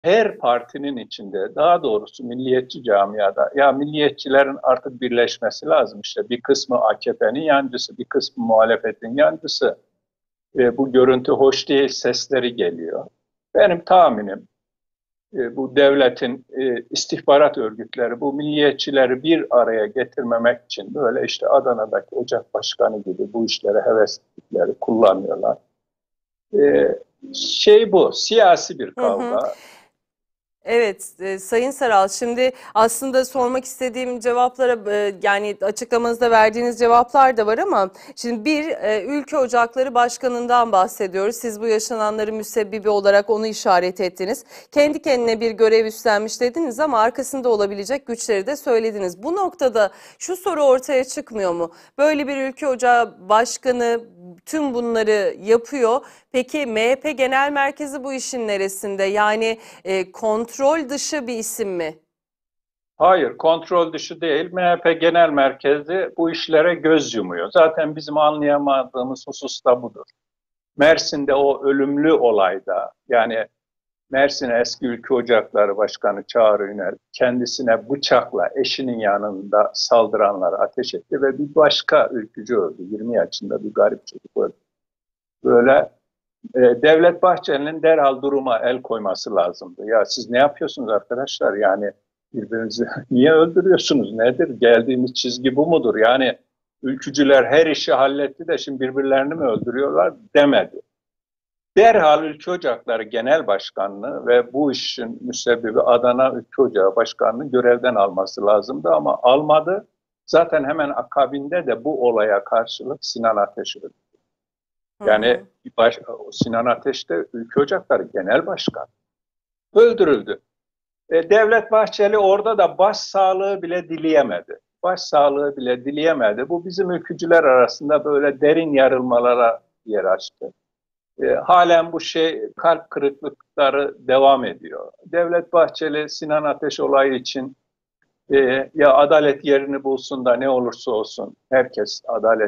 her partinin içinde, daha doğrusu milliyetçi camiada, ya milliyetçilerin artık birleşmesi lazım. İşte bir kısmı AKP'nin yancısı, bir kısmı muhalefetin yancısı. Bu görüntü hoş değil sesleri geliyor. Benim tahminim bu devletin istihbarat örgütleri bu milliyetçileri bir araya getirmemek için böyle işte Adana'daki Ocak Başkanı gibi bu işlere heveslilikleri kullanıyorlar. Şey bu, siyasi bir Hı hı. kavga. Evet, Sayın Saral, şimdi aslında sormak istediğim cevaplara yani açıklamanızda verdiğiniz cevaplar da var ama şimdi Ülke Ocakları Başkanı'ndan bahsediyoruz. Siz bu yaşananların müsebbibi olarak onu işaret ettiniz. Kendi kendine bir görev üstlenmiş dediniz ama arkasında olabilecek güçleri de söylediniz. Bu noktada şu soru ortaya çıkmıyor mu? Böyle bir Ülke Ocağı Başkanı tüm bunları yapıyor. Peki MHP Genel Merkezi bu işin neresinde? Yani kontrol dışı bir isim mi? Hayır, kontrol dışı değil. MHP Genel Merkezi bu işlere göz yumuyor. Zaten bizim anlayamadığımız husus da budur. Mersin'de o ölümlü olayda, yani Mersin Eski Ülke Ocakları Başkanı Çağrı Ünel kendisine bıçakla eşinin yanında saldıranlara ateş etti ve bir başka ülkücü öldü. 20 yaşında bir garip çocuk öldü. Böyle Devlet Bahçeli'nin derhal duruma el koyması lazımdı. Ya siz ne yapıyorsunuz arkadaşlar? Yani birbirinizi niye öldürüyorsunuz? Nedir? Geldiğimiz çizgi bu mudur? Yani ülkücüler her işi halletti de şimdi birbirlerini mi öldürüyorlar demedi. Derhal Ülke Ocakları Genel Başkanlığı ve bu işin müsebbibi Adana Ülke Ocağı Başkanlığı görevden alması lazımdı ama almadı. Zaten hemen akabinde de bu olaya karşılık Sinan Ateş öldü. Hı Yani hı. Sinan Ateş de Ülke Ocakları Genel Başkan öldürüldü. Devlet Bahçeli orada da başsağlığı bile dileyemedi. Başsağlığı bile dileyemedi. Bu bizim ülkücüler arasında böyle derin yarılmalara yer açtı. Halen bu kalp kırıklıkları devam ediyor. Devlet Bahçeli Sinan Ateş olayı için ya adalet yerini bulsun da ne olursa olsun herkes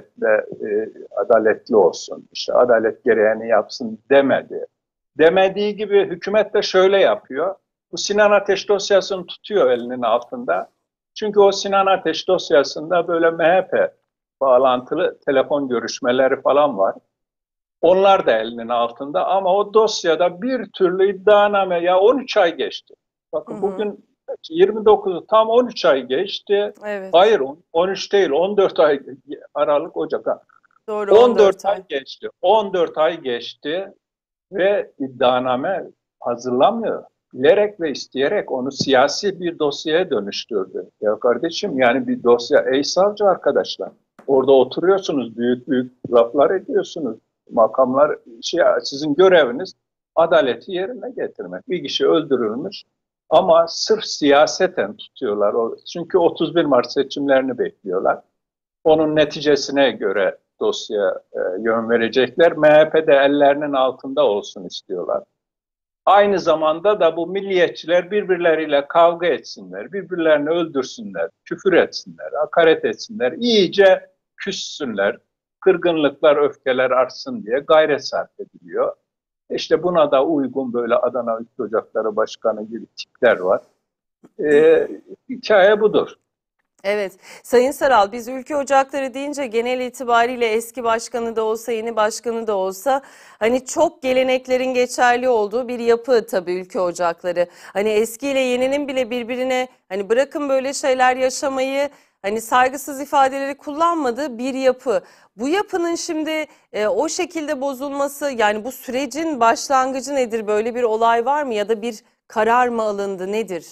adaletli olsun, işte adalet gereğini yapsın demedi. Demediği gibi hükümet de şöyle yapıyor. Bu Sinan Ateş dosyasını tutuyor elinin altında. Çünkü o Sinan Ateş dosyasında böyle MHP bağlantılı telefon görüşmeleri falan var. Onlar da elinin altında ama o dosyada bir türlü iddianame, ya 13 ay geçti. Hı Bakın hı. bugün 29'u, tam 13 ay geçti. Evet. Hayır, 13 değil, 14 ay, Aralık Ocak. Doğru, 14 14 ay ay. geçti. 14 ay geçti ve iddianame hazırlamıyor. Bilerek ve isteyerek onu siyasi bir dosyaya dönüştürdü. Ya kardeşim, yani bir dosya, ey savcı arkadaşlar. Orada oturuyorsunuz, büyük büyük laflar ediyorsunuz. Makamlar, sizin göreviniz adaleti yerine getirmek. Bir kişi öldürülmüş ama sırf siyaseten tutuyorlar. Çünkü 31 Mart seçimlerini bekliyorlar. Onun neticesine göre dosya yön verecekler. MHP de ellerinin altında olsun istiyorlar. Aynı zamanda da bu milliyetçiler birbirleriyle kavga etsinler, birbirlerini öldürsünler, küfür etsinler, hakaret etsinler, iyice küssünler, kırgınlıklar, öfkeler artsın diye gayret sarf ediliyor. İşte buna da uygun böyle Adana Ülke Ocakları Başkanı gibi tipler var. Hikaye budur. Evet, Sayın Saral, biz Ülke Ocakları deyince genel itibariyle eski başkanı da olsa, yeni başkanı da olsa hani çok geleneklerin geçerli olduğu bir yapı tabii Ülke Ocakları. Hani eskiyle yeninin bile birbirine hani bırakın böyle şeyler yaşamayı hani saygısız ifadeleri kullanmadığı bir yapı. Bu yapının şimdi o şekilde bozulması yani bu sürecin başlangıcı nedir? Böyle bir olay var mı ya da bir karar mı alındı nedir?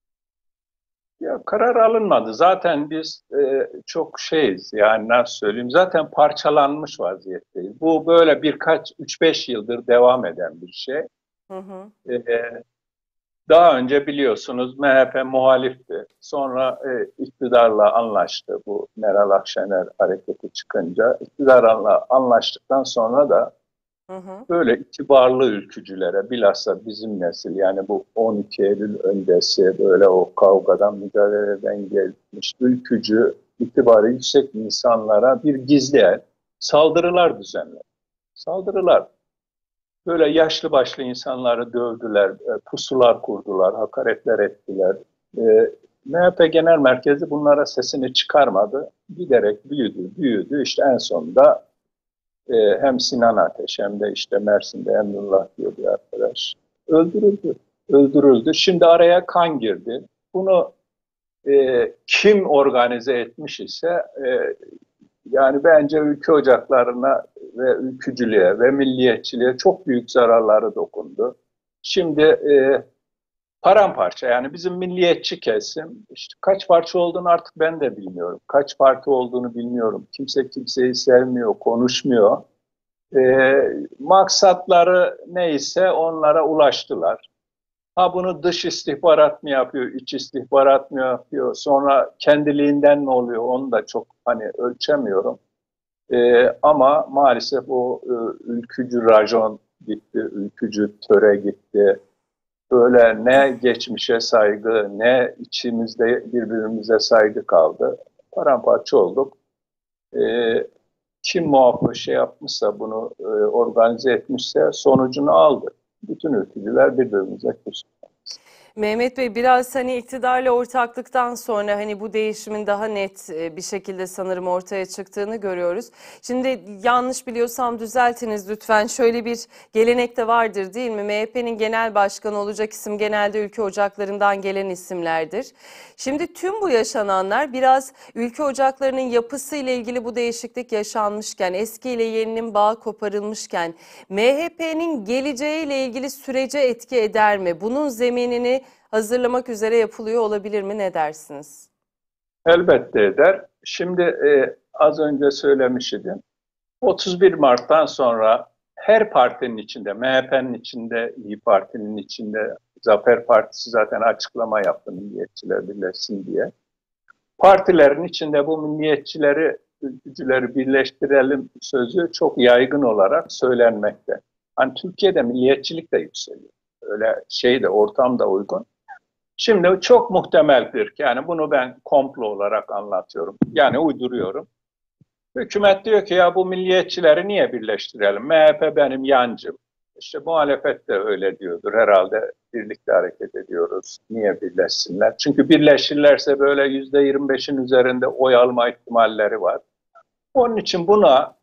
Ya karar alınmadı. Zaten biz çok şeyiz, yani nasıl söyleyeyim, zaten parçalanmış vaziyetteyiz. Bu böyle birkaç 3-5 yıldır devam eden bir şey. Hı hı. E, Daha önce biliyorsunuz MHP muhalifti. Sonra iktidarla anlaştı, bu Meral Akşener hareketi çıkınca. İktidarla anlaştıktan sonra da Hı hı. böyle itibarlı ülkücülere, bilhassa bizim nesil, yani bu 12 Eylül öncesi böyle o kavgadan, mücadeleden gelmiş ülkücü, itibarı yüksek insanlara bir gizli el, saldırılar düzenler. Saldırılar. Böyle yaşlı başlı insanları dövdüler, pusular kurdular, hakaretler ettiler. MHP Genel Merkezi bunlara sesini çıkarmadı. Giderek büyüdü, büyüdü. İşte en sonunda hem Sinan Ateş hem de işte Mersin'de Emrullah diyor bir arkadaş öldürüldü. Öldürüldü. Şimdi araya kan girdi. Bunu kim organize etmiş ise yani bence ülke ocaklarına ve ülkücülüğe ve milliyetçiliğe çok büyük zararları dokundu. Şimdi paramparça, yani bizim milliyetçi kesim işte kaç parça olduğunu artık ben de bilmiyorum. Kaç parti olduğunu bilmiyorum. Kimse kimseyi sevmiyor, konuşmuyor. Maksatları neyse onlara ulaştılar. Ha bunu dış istihbarat mı yapıyor, iç istihbarat mı yapıyor, sonra kendiliğinden mi oluyor onu da çok hani ölçemiyorum. Ama maalesef o ülkücü rajon gitti, ülkücü töre gitti. Böyle ne geçmişe saygı, ne içimizde birbirimize saygı kaldı. Paramparça olduk. Kim muhafız şey yapmışsa, bunu organize etmişse sonucunu aldı. Bütün ülkücüler birbirimize küstü. Mehmet Bey, biraz hani iktidarla ortaklıktan sonra hani bu değişimin daha net bir şekilde sanırım ortaya çıktığını görüyoruz. Şimdi yanlış biliyorsam düzeltiniz lütfen. Şöyle bir gelenek de vardır değil mi? MHP'nin genel başkanı olacak isim genelde ülke ocaklarından gelen isimlerdir. Şimdi tüm bu yaşananlar biraz ülke ocaklarının yapısıyla ilgili bu değişiklik yaşanmışken, eski ile yeninin bağı koparılmışken MHP'nin geleceğiyle ilgili sürece etki eder mi? Bunun zeminini hazırlamak üzere yapılıyor olabilir mi? Ne dersiniz? Elbette eder. Şimdi az önce söylemiş idim. 31 Mart'tan sonra her partinin içinde, MHP'nin içinde, İYİ Parti'nin içinde, Zafer Partisi zaten açıklama yaptı milliyetçiler birleşsin diye. Partilerin içinde bu milliyetçileri, ülkücüleri birleştirelim sözü çok yaygın olarak söylenmekte. Hani Türkiye'de milliyetçilik de yükseliyor. Öyle şey de, ortam da uygun. Şimdi çok muhtemeldir ki, yani bunu ben komplo olarak anlatıyorum. Yani uyduruyorum. Hükümet diyor ki ya bu milliyetçileri niye birleştirelim? MHP benim yancım. İşte muhalefet de öyle diyordur. Herhalde birlikte hareket ediyoruz. Niye birleşsinler? Çünkü birleşirlerse böyle %25'in üzerinde oy alma ihtimalleri var. Onun için buna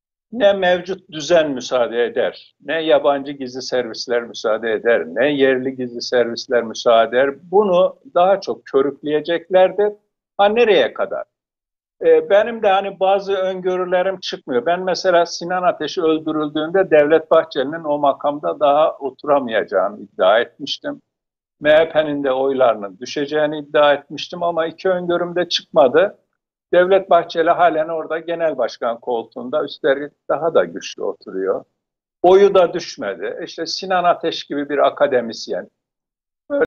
ne mevcut düzen müsaade eder, ne yabancı gizli servisler müsaade eder, ne yerli gizli servisler müsaade eder. Bunu daha çok körükleyeceklerdir. Ha nereye kadar? Benim de hani bazı öngörülerim çıkmıyor. Ben mesela Sinan Ateş öldürüldüğünde Devlet Bahçeli'nin o makamda daha oturamayacağını iddia etmiştim. MHP'nin de oylarının düşeceğini iddia etmiştim ama iki öngörüm de çıkmadı. Devlet Bahçeli halen orada genel başkan koltuğunda, üstelik daha da güçlü oturuyor. Oyu da düşmedi. İşte Sinan Ateş gibi bir akademisyen,